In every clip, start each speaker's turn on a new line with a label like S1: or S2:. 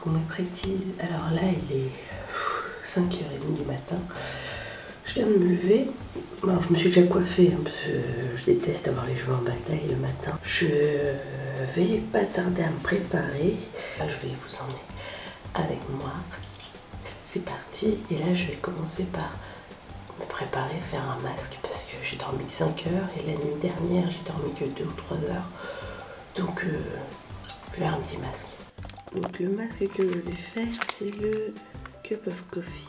S1: Coucou mes pretties, alors là il est 5h30 du matin, je viens de me lever, bon, je me suis déjà coiffée hein, parce que je déteste avoir les cheveux en bataille le matin. Je vais pas tarder à me préparer, là, je vais vous emmener avec moi, c'est parti. Et là je vais commencer par me préparer, faire un masque parce que j'ai dormi 5 heures et la nuit dernière j'ai dormi que 2 ou 3 heures, donc je vais faire un petit masque. Donc le masque que je vais faire, c'est le Cup of Coffee.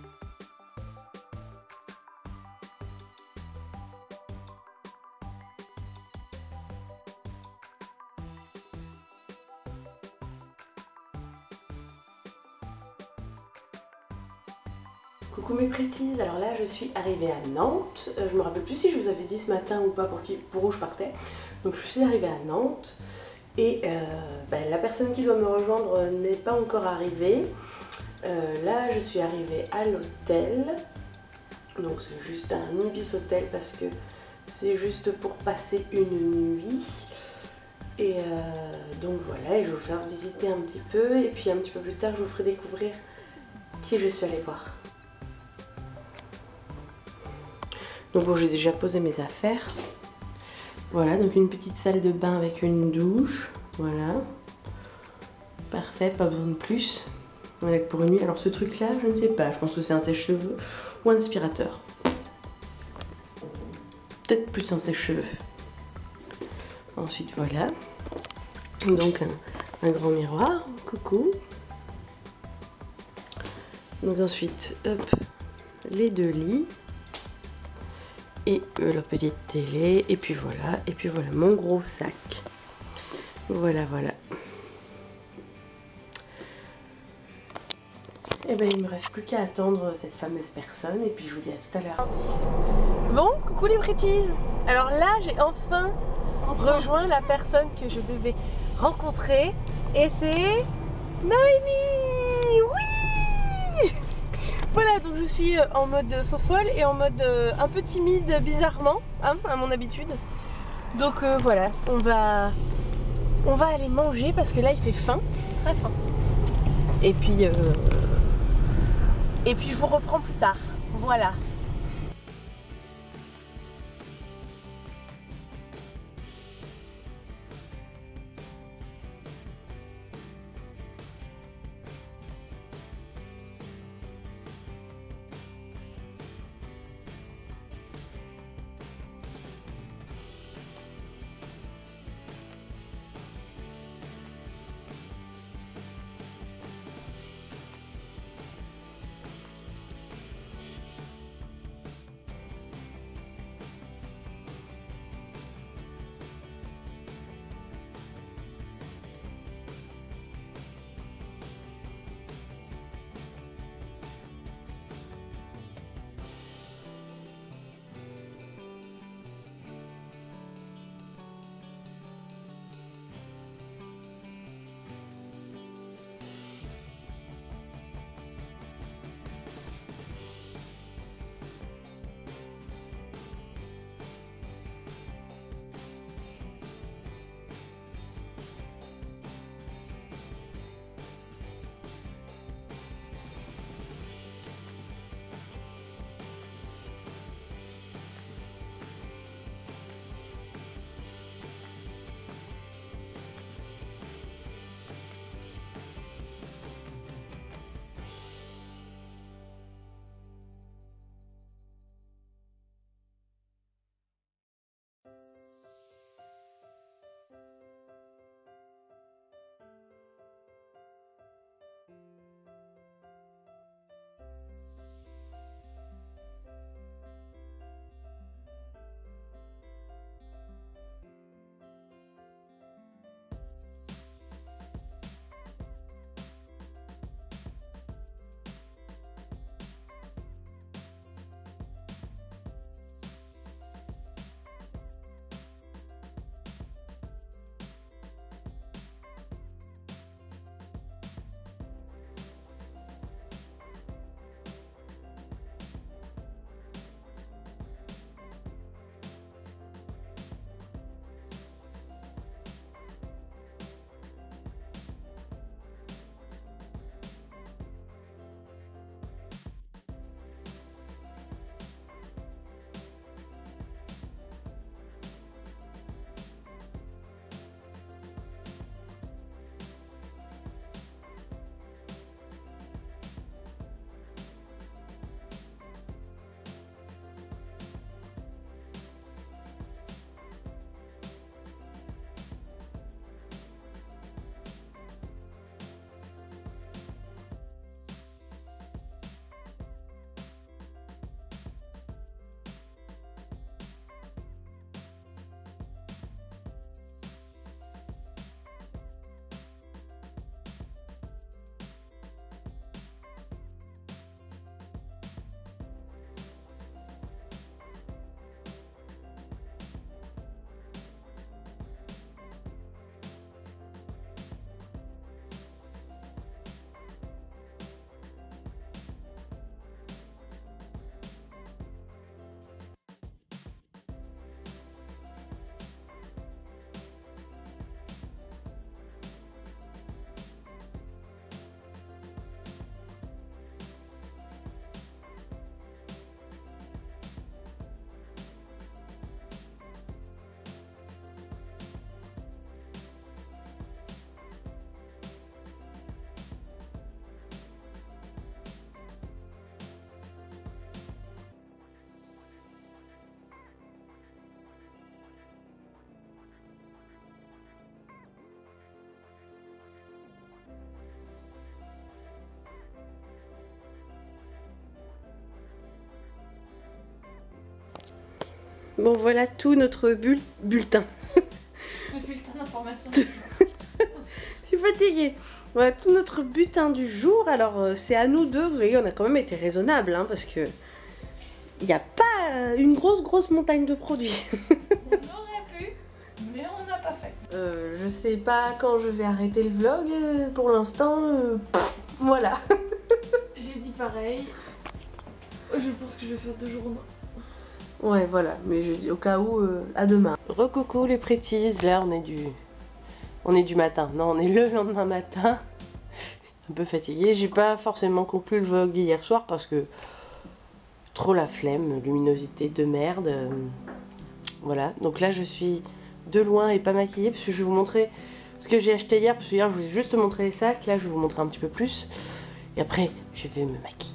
S1: Coucou mes pretties, alors là je suis arrivée à Nantes, je me rappelle plus si je vous avais dit ce matin ou pas pour où je partais. Donc je suis arrivée à Nantes et la personne qui doit me rejoindre n'est pas encore arrivée. Là je suis arrivée à l'hôtel, donc c'est juste un Ibis hôtel parce que c'est juste pour passer une nuit. Et donc voilà, et je vais vous faire visiter un petit peu et puis un petit peu plus tard je vous ferai découvrir qui je suis allée voir. Donc bon, j'ai déjà posé mes affaires. Voilà, donc une petite salle de bain avec une douche. Voilà. Parfait, pas besoin de plus. Voilà, pour une nuit. Alors ce truc là, je ne sais pas. Je pense que c'est un sèche-cheveux ou un aspirateur. Peut-être plus un sèche-cheveux. Ensuite, voilà. Donc un grand miroir. Coucou. Donc ensuite, hop, les 2 lits. Et la petite télé, et puis voilà mon gros sac. Voilà. Et ben il me reste plus qu'à attendre cette fameuse personne, et puis je vous dis à tout à l'heure. Bon, coucou les pretties. Alors là, j'ai enfin rejoint la personne que je devais rencontrer, et c'est Noémie. Oui. Voilà, donc je suis en mode faux folle et en mode un peu timide bizarrement, hein, à mon habitude. Donc voilà, on va aller manger parce que là il fait faim, très faim. Et puis je vous reprends plus tard. Voilà. Bon, voilà tout notre bulletin.
S2: Le bulletin d'information.
S1: Je suis fatiguée. Voilà tout notre bulletin du jour. Alors, c'est à nous deux. Vous voyez, on a quand même été raisonnable, hein, parce que il n'y a pas une grosse montagne de produits.
S2: On aurait pu, mais on n'a pas fait.
S1: Je sais pas quand je vais arrêter le vlog. Pour l'instant, voilà.
S2: J'ai dit pareil. Je pense que je vais faire 2 jours au moins.
S1: Ouais, voilà, mais je dis au cas où, à demain. Recoucou les prétises, là on est du matin. Non, on est le lendemain matin. Un peu fatiguée. J'ai pas forcément conclu le vlog hier soir parce que trop la flemme, luminosité de merde. Voilà, donc là je suis de loin et pas maquillée parce que je vais vous montrer ce que j'ai acheté hier. Parce que hier je vous ai juste montré les sacs, là je vais vous montrer un petit peu plus. Et après, je vais me maquiller.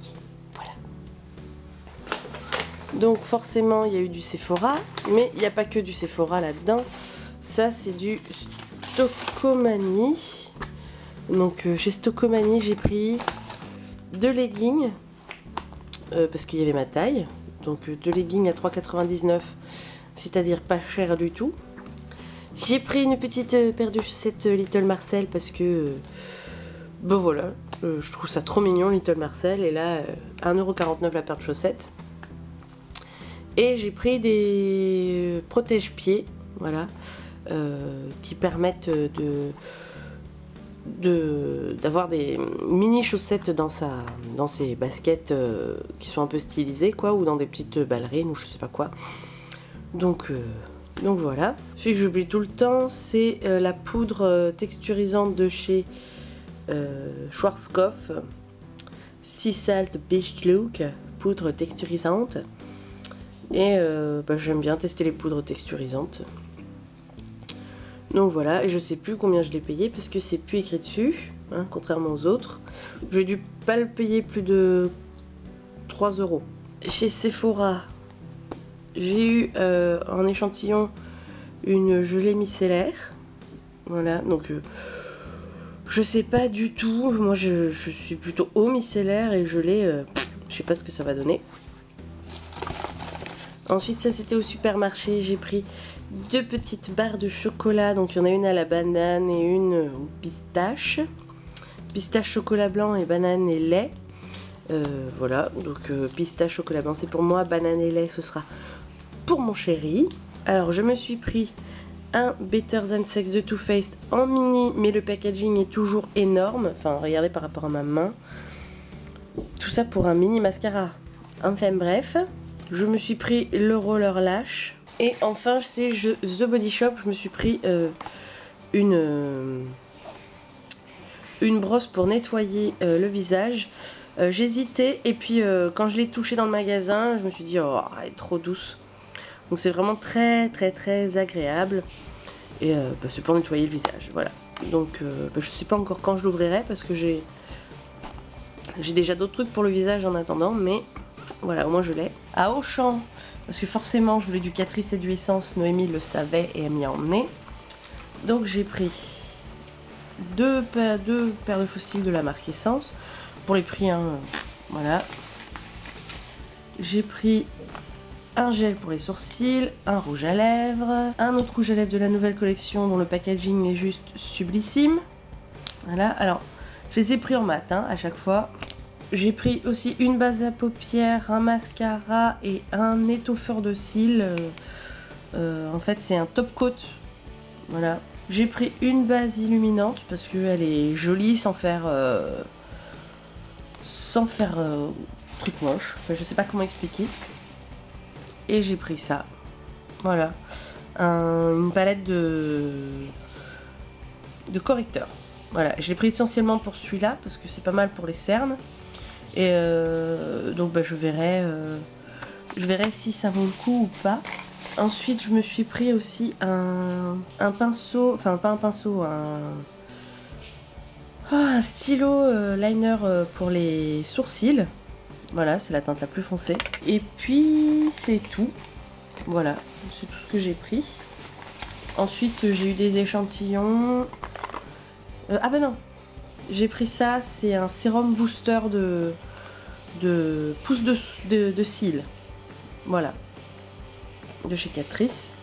S1: Donc forcément il y a eu du Sephora, mais il n'y a pas que du Sephora là-dedans. Ça c'est du Stockomanie. Donc chez Stockomanie j'ai pris 2 leggings, parce qu'il y avait ma taille. Donc 2 leggings à 3,99 €, c'est-à-dire pas cher du tout. J'ai pris une petite paire de chaussettes Little Marcel parce que, ben voilà, je trouve ça trop mignon Little Marcel. Et là, 1,49 € la paire de chaussettes. Et j'ai pris des protège-pieds, voilà, qui permettent d'avoir des mini chaussettes dans ses baskets qui sont un peu stylisées, quoi, ou dans des petites ballerines ou je sais pas quoi. Donc voilà. Ce que j'oublie tout le temps, c'est la poudre texturisante de chez Schwarzkopf, Sea Salt Beach Look, poudre texturisante. Et j'aime bien tester les poudres texturisantes. Donc voilà, et je sais plus combien je l'ai payé parce que c'est plus écrit dessus, hein, contrairement aux autres. J'ai dû pas le payer plus de 3 €. Chez Sephora, j'ai eu en échantillon une gelée micellaire. Voilà, donc je sais pas du tout. Moi je suis plutôt eau micellaire et gelée, je sais pas ce que ça va donner. Ensuite, ça c'était au supermarché, j'ai pris 2 petites barres de chocolat. Donc il y en a une à la banane et une au pistache. Pistache chocolat blanc et banane et lait. Voilà, donc pistache chocolat blanc c'est pour moi, banane et lait ce sera pour mon chéri. Alors je me suis pris un Better Than Sex de Too Faced en mini, mais le packaging est toujours énorme. Enfin regardez par rapport à ma main. Tout ça pour un mini mascara. Enfin bref. Je me suis pris le roller lash. Et enfin, c'est The Body Shop. Je me suis pris une brosse pour nettoyer le visage. J'hésitais et puis quand je l'ai touchée dans le magasin, je me suis dit oh, elle est trop douce. Donc c'est vraiment très agréable. Et c'est pour nettoyer le visage. Voilà. Donc je sais pas encore quand je l'ouvrirai parce que j'ai déjà d'autres trucs pour le visage en attendant, mais voilà, au moins je l'ai. À Auchan, parce que forcément je voulais du Catrice et du Essence, Noémie le savait et elle m'y a emmené. Donc j'ai pris deux paires de fossiles de la marque Essence, pour les prix, hein, voilà. J'ai pris un gel pour les sourcils, un rouge à lèvres, un autre rouge à lèvres de la nouvelle collection dont le packaging est juste sublissime. Voilà, alors je les ai pris en mat, hein, à chaque fois. J'ai pris aussi une base à paupières, un mascara et un étoffeur de cils. En fait, c'est un top coat. Voilà. J'ai pris une base illuminante parce qu'elle est jolie sans faire truc moche. Enfin, je sais pas comment expliquer. Et j'ai pris ça. Voilà. Une palette de correcteurs. Voilà. Je l'ai pris essentiellement pour celui-là parce que c'est pas mal pour les cernes. Et donc je verrai si ça vaut le coup ou pas. Ensuite je me suis pris aussi un pinceau, enfin pas un pinceau, un stylo liner pour les sourcils. Voilà, c'est la teinte la plus foncée. Et puis c'est tout. Voilà, c'est tout ce que j'ai pris. Ensuite j'ai eu des échantillons. Ah bah non, j'ai pris ça, c'est un sérum booster de pousse de cils. Voilà. de chez Catrice.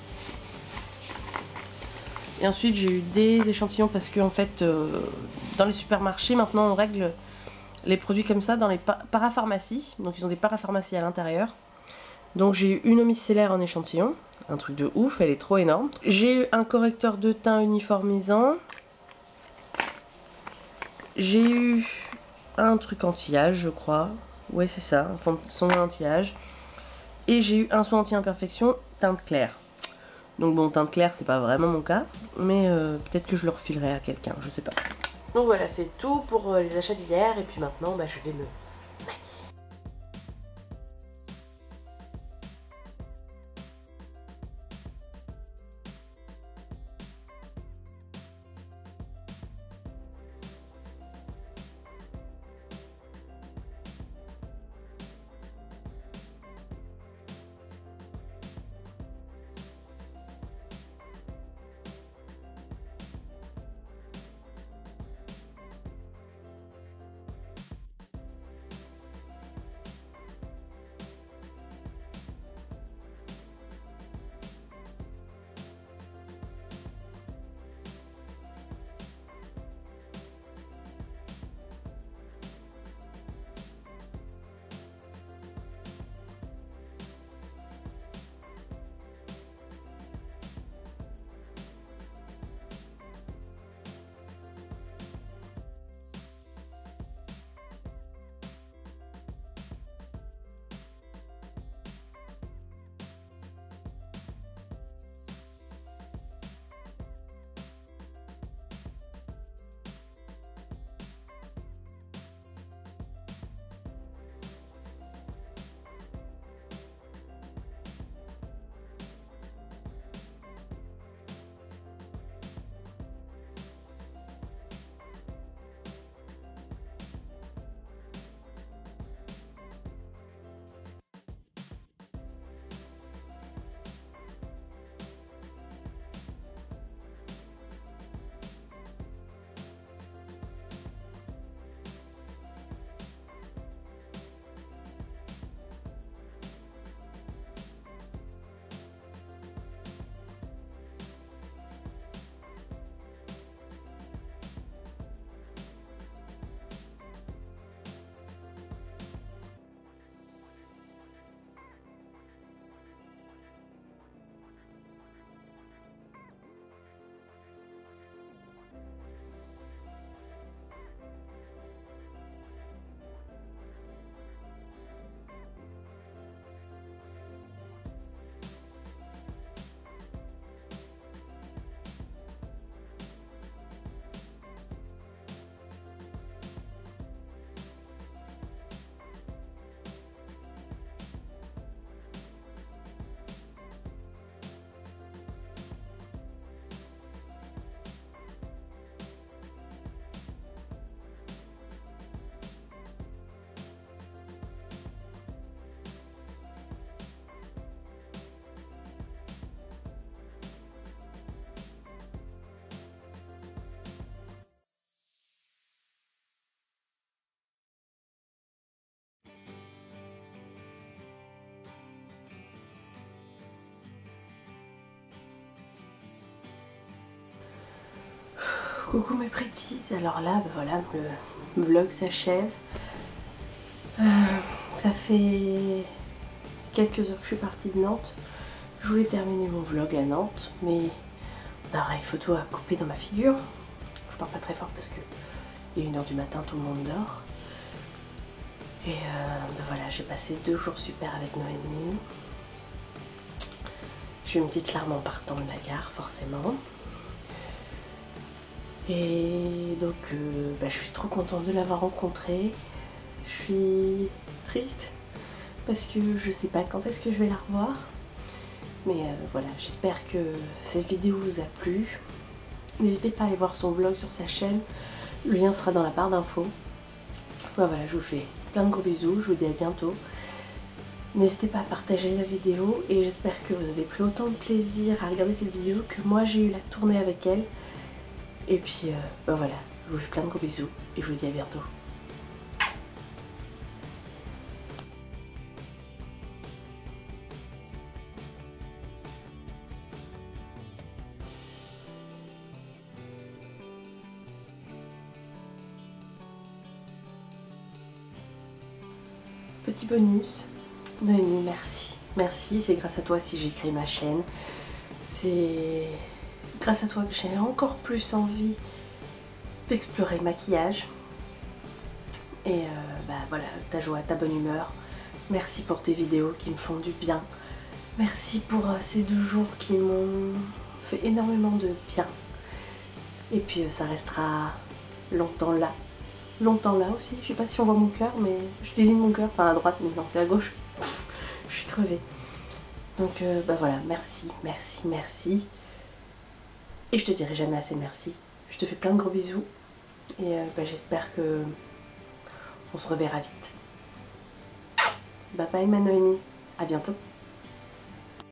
S1: Et ensuite j'ai eu des échantillons parce que en fait dans les supermarchés maintenant on règle les produits comme ça dans les parapharmacies. Donc ils ont des parapharmacies à l'intérieur. Donc j'ai eu une eau micellaire en échantillon, un truc de ouf, elle est trop énorme. J'ai eu un correcteur de teint uniformisant. J'ai eu un truc anti-âge je crois. Ouais c'est ça, un fond de son anti-âge. Et j'ai eu un soin anti-imperfection teinte claire. Donc bon, teinte claire c'est pas vraiment mon cas, mais peut-être que je le refilerai à quelqu'un, je sais pas. Donc voilà, c'est tout pour les achats d'hier et puis maintenant bah, je vais me maquiller. Coucou mes pretties, alors là bah voilà, le vlog s'achève. Ça fait quelques heures que je suis partie de Nantes. Je voulais terminer mon vlog à Nantes, mais d'appareil photo à couper dans ma figure. Je parle pas très fort parce que il est 1 h du matin, tout le monde dort. Et bah voilà, j'ai passé 2 jours super avec Noémie. J'ai eu une petite larme en partant de la gare, forcément. Et donc bah, je suis trop contente de l'avoir rencontrée. Je suis triste parce que je sais pas quand est-ce que je vais la revoir. Mais voilà, j'espère que cette vidéo vous a plu. N'hésitez pas à aller voir son vlog sur sa chaîne. Le lien sera dans la barre d'infos. Voilà, je vous fais plein de gros bisous. Je vous dis à bientôt. N'hésitez pas à partager la vidéo et j'espère que vous avez pris autant de plaisir à regarder cette vidéo que moi j'ai eu la tournée avec elle. Et puis ben voilà, je vous fais plein de gros bisous et je vous dis à bientôt. Petit bonus. Noémie, merci. Merci, c'est grâce à toi si j'ai créé ma chaîne. C'est grâce à toi que j'ai encore plus envie d'explorer le maquillage. Et voilà, ta joie, ta bonne humeur. Merci pour tes vidéos qui me font du bien. Merci pour ces 2 jours qui m'ont fait énormément de bien. Et puis ça restera longtemps là. Longtemps là aussi, je sais pas si on voit mon cœur, mais je désigne mon cœur, enfin à droite, mais non, c'est à gauche. Je suis crevée. Donc voilà, merci, merci, merci. Et je te dirai jamais assez merci. Je te fais plein de gros bisous. Et j'espère que on se reverra vite. Bye bye ma Noémie, à bientôt.